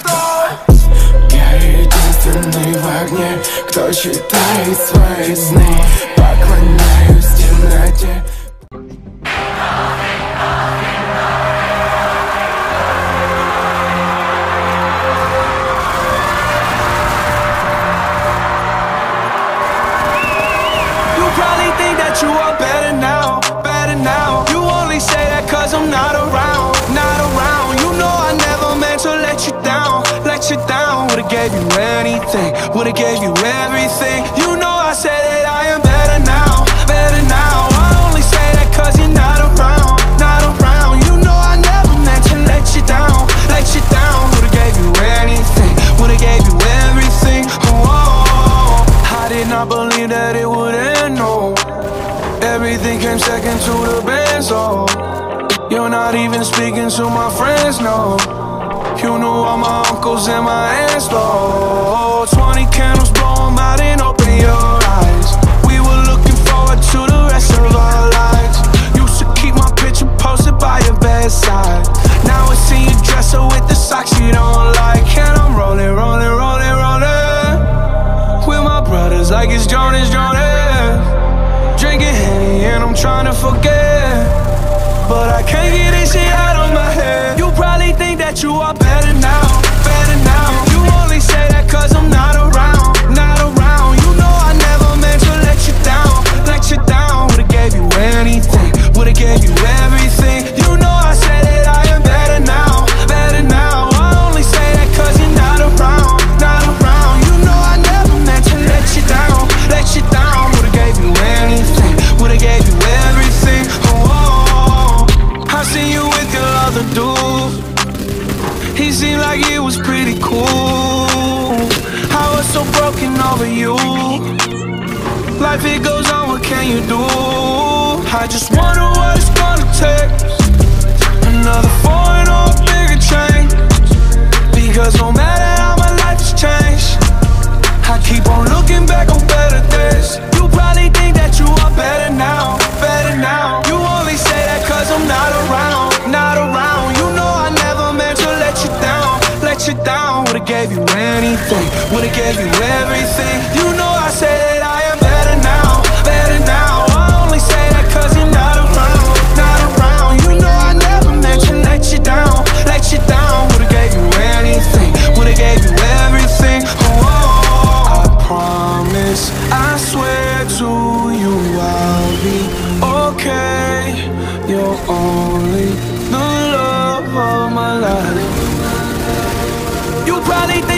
Я единственный в огне, кто читает свои сны. Поклоняюсь темноте. You are better now, better now. You only say that cause I'm not around, not around. You know I never meant to let you down, let you down. Would've gave you anything, would've gave you everything. You know I said that I am better now, better now. I only say that cause you're not around, not around. You know I never meant to let you down, let you down. Would've gave you anything, would've gave you everything. Oh, I did not believe that it would end, no. Everything came second to the best, oh. You're not even speaking to my friends, no. You knew all my uncles and my aunts, oh. 20 candles, blow 'em out and open your eyes. We were looking forward to the rest of our lives. Used to keep my picture posted by your bedside. Now it's in your dresser with the socks you don't like. And I'm rolling, rolling, rolling, rolling with my brothers like it's Jonas, Jonas. Drinking Henny and I'm trying to forget, but I can't get this shit out of my head. You probably think that you are better now, better now. You only say that cause I'm not around, not around. You know I never meant to let you down, let you down. Would've gave you anything, would've gave you everything. You know I said that I am better now, better now. I only say that cause you're not around, not around. You know I never meant to let you down, let you down. Would've gave you anything, would've gave you everything. Oh, I seen you with your other dude. He seemed like he was pretty cool. I was so broken over you. Life it goes on, what can you do? I just wonder what it's gonna take. Another foreign or a bigger change. Because no matter how my life has changed, I keep on looking back on better days. You probably think that you are better now, better now. You only say that cause I'm not around, not around. You know I never meant to let you down, let you down. Would've gave you anything, would've gave you everything. You know I say that I am better now, better now. I only say that cause you're not around, not around. You know I never meant to let you down, let you down. Would've gave you anything, would've gave you everything. Oh, I promise, I swear to you I'll be okay. You're only the love of my life. You probably think